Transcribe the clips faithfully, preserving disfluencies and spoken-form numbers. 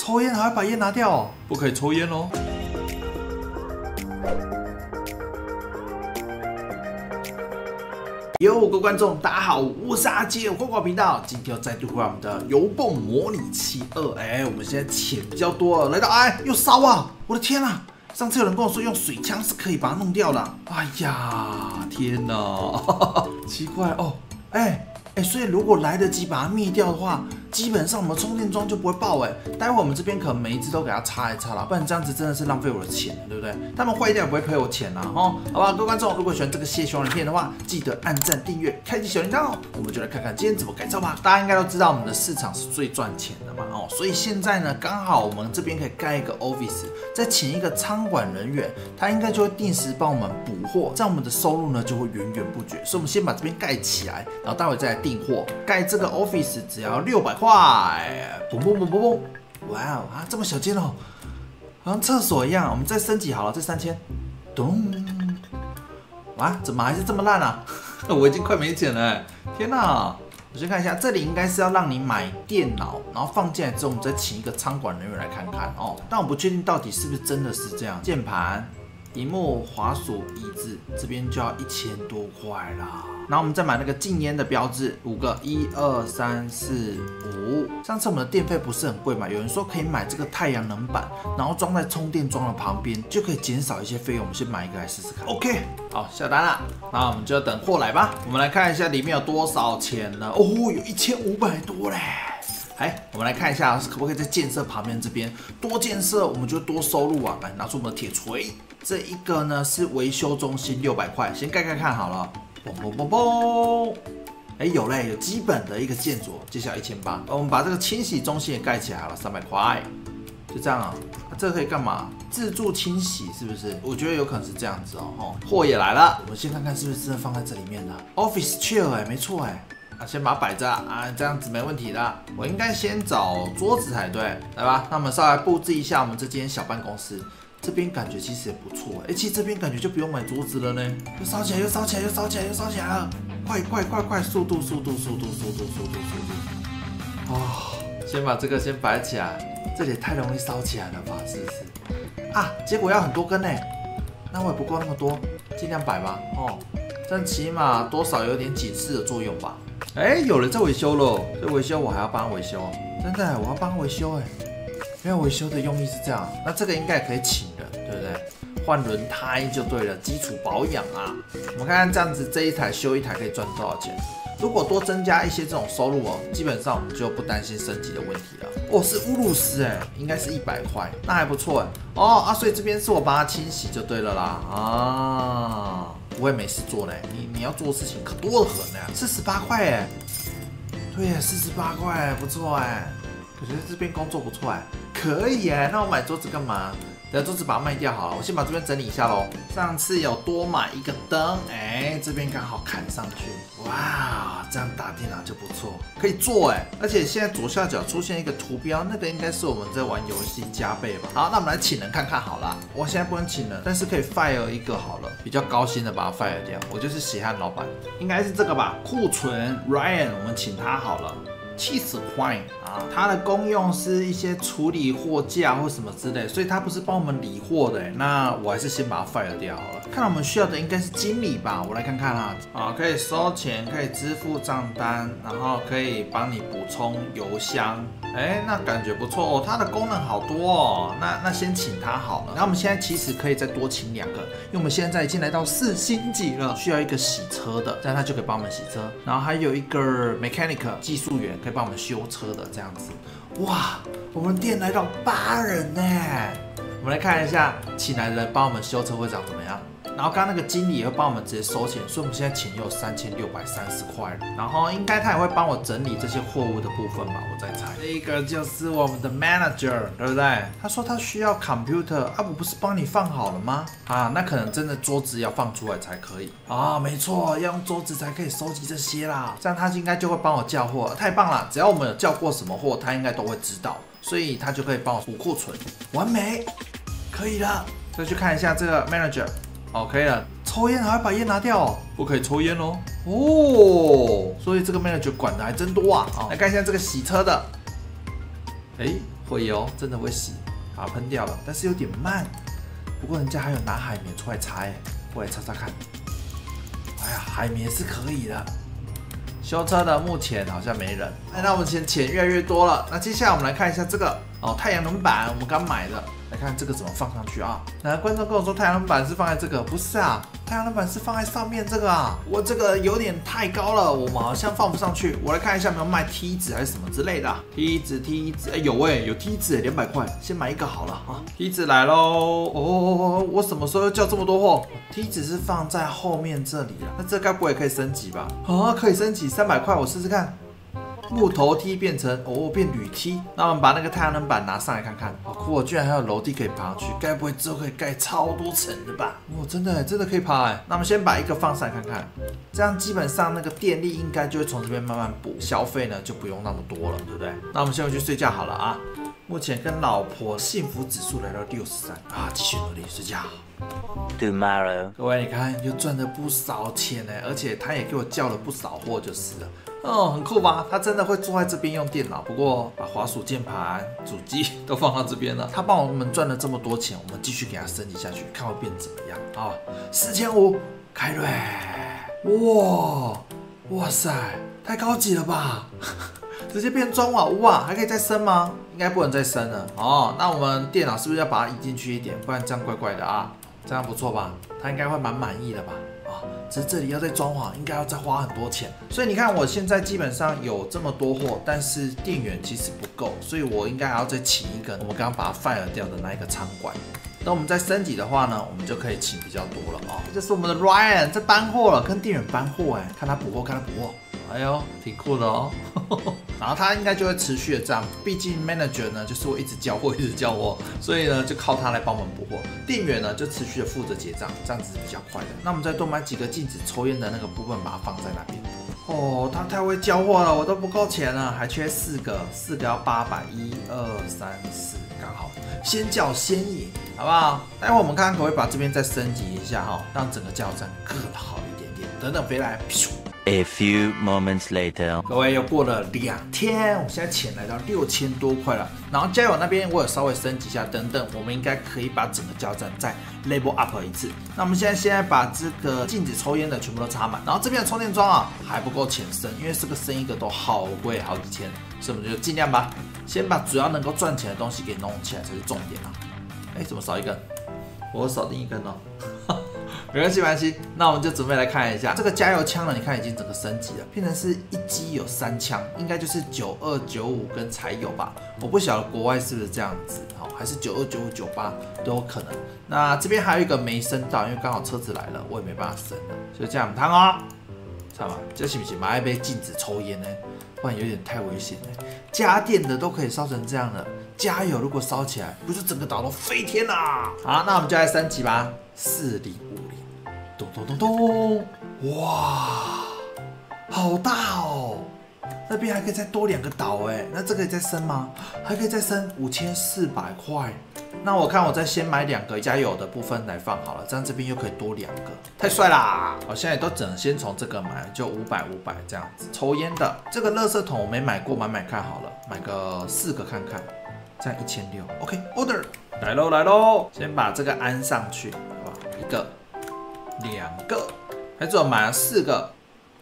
抽烟还要把烟拿掉哦，不可以抽烟哦。哟，各位观众，大家好，我是阿杰，我广频道，今天又再度回来我们的油泵模拟器二。哎，我们现在钱比较多了，来到哎又烧啊！我的天啊！上次有人跟我说用水枪是可以把它弄掉的。哎呀，天哪，奇怪哦，哎。 哎，所以如果来得及把它灭掉的话，基本上我们充电桩就不会爆哎。待会我们这边可能每一只都给它插一插啦，不然这样子真的是浪费我的钱，对不对？他们坏掉也不会赔我钱啦，哦，好吧，各位观众，如果喜欢这个谢熊影片的话，记得按赞、订阅、开启小铃铛哦。我们就来看看今天怎么改造吧。大家应该都知道我们的市场是最赚钱的嘛，哦，所以现在呢，刚好我们这边可以盖一个 office， 再请一个仓管人员，他应该就会定时帮我们补货，这样我们的收入呢就会源源不绝。所以我们先把这边盖起来，然后待会再来订货。 盖这个 office 只要六百块，嘣嘣嘣嘣嘣！哇哦啊，这么小间哦，好像厕所一样。我们再升级好了，这三千，咚！哇，怎么还是这么烂啊？我已经快没钱了，天哪！我先看一下，这里应该是要让你买电脑，然后放进来之后，我们再请一个仓管人员来看看哦。但我不确定到底是不是真的是这样。键盘、萤幕、滑鼠、椅子，这边就要一千多块啦。 然后我们再买那个禁烟的标志，五个，一二三四五。上次我们的电费不是很贵嘛？有人说可以买这个太阳能板，然后装在充电桩的旁边，就可以减少一些费用。我们先买一个来试试看。OK， 好，下单了。那我们就等货来吧。我们来看一下里面有多少钱呢？哦，有一千五百多嘞。哎，我们来看一下可不可以在建设旁边这边多建设，我们就多收入啊。来，拿出我们的铁锤。这一个呢是维修中心，六百块，先盖盖看好了。 嘣嘣嘣嘣！哎，有嘞，有基本的一个建筑，接下来一千八。我们把这个清洗中心也盖起来好了，三百块，就这样啊。啊这个可以干嘛？自助清洗是不是？我觉得有可能是这样子哦。哦，货也来了，我们先看看是不是真的放在这里面的。Office chair 哎，没错哎。啊，先把它摆着啊，这样子没问题的。我应该先找桌子才对，来吧。那我们稍微布置一下我们这间小办公室。 这边感觉其实也不错，哎，其实这边感觉就不用买桌子了呢。又烧起来，又烧起来，又烧起来，又烧起来了！快快快快，速度速度速度速度速度速度！哦，先把这个先摆起来，这里也太容易烧起来了吧？是不是？啊，结果要很多根呢，那我也不够那么多，尽量摆吧。哦，但起码多少有点警示的作用吧。哎，有人在维修了，这维修我还要帮他维修，真的，我要帮他维修哎。 因为维修的用意是这样，那这个应该也可以请人，对不对？换轮胎就对了，基础保养啊。我们看看这样子，这一台修一台可以赚多少钱？如果多增加一些这种收入哦，基本上我们就不担心升级的问题了。哦，是乌鲁斯哎，应该是一百块，那还不错哎。哦啊，所以这边是我帮他清洗就对了啦。啊，我也没事做嘞，你你要做的事情可多得很呢，四十八块哎。对呀，四十八块，不错哎。 我觉得这边工作不错哎，可以哎，那我买桌子干嘛？等下桌子把它卖掉好了，我先把这边整理一下喽。上次有多买一个灯，哎，这边刚好砍上去，哇，这样打电脑就不错，可以做哎。而且现在左下角出现一个图标，那个应该是我们在玩游戏加倍吧。好，那我们来请人看看好了。我现在不能请人，但是可以 fire 一个好了，比较高薪的把它 fire 掉。我就是血汗老板，应该是这个吧？库存 Ryan， 我们请他好了。 七十块啊，它的功用是一些处理货架或什么之类，所以它不是帮我们理货的。那我还是先把它 fire 掉好了。看来我们需要的应该是经理吧？我来看看啦。啊，可以收钱，可以支付账单，然后可以帮你补充邮箱。哎，那感觉不错哦，它的功能好多哦。那那先请他好了。然后我们现在其实可以再多请两个，因为我们现在已经来到四星级了，需要一个洗车的，这样他就可以帮我们洗车。然后还有一个 mechanic 技术员可以帮我们修车的这样子。哇，我们店来到八人呢。我们来看一下，请来的人帮我们修车会长怎么样？然后刚刚那个经理也会帮我们直接收钱，所以我们现在钱有三千六百三十块了。然后应该他也会帮我整理这些货物的部分吧，我在猜。这一个就是我们的 manager， 对不对？他说他需要 computer， 啊，我不是帮你放好了吗？啊，那可能真的桌子要放出来才可以啊，没错，要用桌子才可以收集这些啦。这样他应该就会帮我叫货，太棒了！只要我们有叫过什么货，他应该都会知道，所以他就可以帮我补库存，完美，可以了。再去看一下这个 manager。 好，可以了。抽烟还要把烟拿掉哦，不可以抽烟哦。哦，所以这个 manager 管的还真多啊。哦、来看一下这个洗车的，哎， 会油真的会洗，把它喷掉了，但是有点慢。不过人家还有拿海绵出来擦哎，过来擦擦看。哎呀，海绵是可以的。修车的目前好像没人。哎，那我们钱钱越来越多了。那接下来我们来看一下这个哦，太阳能板，我们刚买的。来看这个怎么放上去啊？那观众跟我说太阳能板是放在这个，不是啊，太阳能板是放在上面这个啊。我这个有点太高了，我们好像放不上去。我来看一下有没有卖梯子还是什么之类的、啊。梯子梯子，哎、欸、有哎、欸、有梯子哎，两百块，先买一个好了啊。梯子来喽！哦，我什么时候又叫这么多货？梯子是放在后面这里了，那这该不会可以升级吧？啊，可以升级，三百块，我试试看。木头梯变成哦变铝梯，那我们把那个太阳能板拿上来看看，好酷哦！居然还有楼梯可以爬上去，该不会之后可以盖超多层的吧？哦，真的真的可以爬哎！那我们先把一个放上来看看，这样基本上那个电力应该就会从这边慢慢补，消费呢就不用那么多了，对不对？那我们先回去睡觉好了啊！目前跟老婆幸福指数来到六十三啊，继续努力睡觉。 Tomorrow， 各位你看又赚了不少钱呢，而且他也给我叫了不少货就是了。哦，很酷吧？他真的会坐在这边用电脑，不过把滑鼠、键盘、主机都放到这边了。他帮我们赚了这么多钱，我们继续给他升级下去，看会变怎么样啊？四千五，凯瑞，哇，哇塞，太高级了吧！直接变装瓦屋啊，还可以再升吗？应该不能再升了哦。那我们电脑是不是要把它移进去一点？不然这样怪怪的啊。这样不错吧？他应该会蛮满意的吧？啊，只是这里要再装潢，应该要再花很多钱。所以你看，我现在基本上有这么多货，但是电源其实不够，所以我应该还要再请一个我们刚刚把它 fire 掉的那一个仓管。等我们再升级的话呢，我们就可以请比较多了啊。这是我们的 Ryan 在搬货了，跟店员搬货哎，看他补货，看他补货。哎呦，挺酷的哦。然后他应该就会持续的这样，毕竟 manager 呢就是会一直交货，一直交货，所以呢就靠他来帮我们补货。店员呢就持续的负责结账，这样子是比较快的。那我们再多买几个禁止抽烟的那个部分，把它放在那边。哦，他太会交货了，我都不够钱了，还缺四个，四个要八百，一二三四，刚好。先叫先赢，好不好？待会我们看看可不可以把这边再升级一下哈，让整个加油站更好一点点。等等回来，咻。 A few moments later， 各位又过了两天，我们现在钱来到六千多块了。然后加油那边我有稍微升级一下，等等，我们应该可以把整个加油站再 level up 一次。那我们现在现在把这个禁止抽烟的全部都插满，然后这边的充电桩啊还不够钱升，因为这个升一个都好贵，好几千，所以我们就尽量吧，先把主要能够赚钱的东西给弄起来才是重点啊。哎，怎么少一根？我少另一根哦。没关系，没关系。那我们就准备来看一下这个加油枪呢。你看已经整个升级了，变成是一机有三枪，应该就是九二九五跟柴油吧。我不晓得国外是不是这样子，好，还是九二九五九八都有可能。那这边还有一个没升到，因为刚好车子来了，我也没办法升了，所以这样汤哦，知道吗？这行不行？买一杯禁止抽烟呢，不然有点太危险了。家电的都可以烧成这样了，加油如果烧起来，不是整个岛都飞天啦！好，那我们就来升级吧，四零五零。咚咚咚咚！哇，好大哦！那边还可以再多两个岛哎，那这个可以再升吗？还可以再升五千四百块。那我看我再先买两个加油的部分来放好了，这样这边又可以多两个，太帅啦！我现在都只能先从这个买，就五百五百这样子。抽烟的这个垃圾桶我没买过，买买看好了，买个四个看看，这样一千六。OK order 来喽来喽，先把这个安上去，好吧？一个。两个，还只有买了四个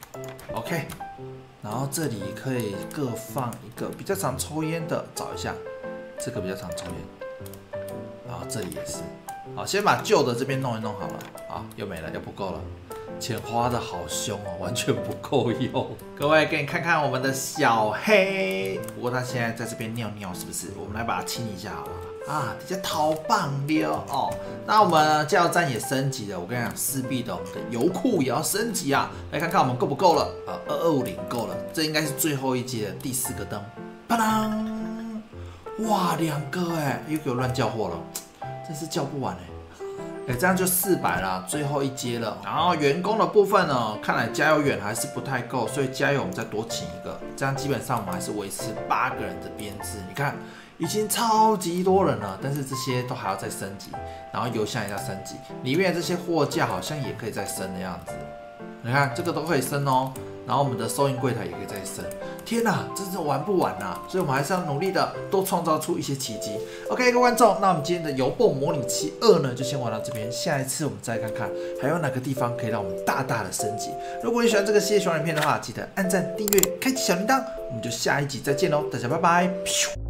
，OK， 然后这里可以各放一个比较常抽烟的，找一下，这个比较常抽烟，然后这里也是，好，先把旧的这边弄一弄好了，好，又没了，又不够了，钱花的好凶哦，完全不够用。各位给你看看我们的小黑，不过他现在在这边尿尿，是不是？我们来把它清一下好不好？啊，底下逃棒溜哦。那我们加油站也升级了，我跟你讲，势必的，我们的油库也要升级啊。来看看我们够不够了？啊，二二五零够了，这应该是最后一阶的第四个灯。啪当！哇，两个哎，又给我乱叫货了，真是叫不完哎。哎，这样就四百啦，最后一阶了。然后员工的部分呢，看来加油员还是不太够，所以加油我们再多请一个，这样基本上我们还是维持八个人的编制。你看。已经超级多人了，但是这些都还要再升级，然后油箱也要升级，里面的这些货架好像也可以再升的样子。 你看这个都可以升哦，然后我们的收银柜台也可以再升。天哪，真是玩不完呐！所以我们还是要努力的多创造出一些奇迹。OK， 各位观众，那我们今天的邮蹦模拟器二呢，就先玩到这边。下一次我们再看看还有哪个地方可以让我们大大的升级。如果你喜欢这个系列小影片的话，记得按赞、订阅、开启小铃铛。我们就下一集再见喽，大家拜拜。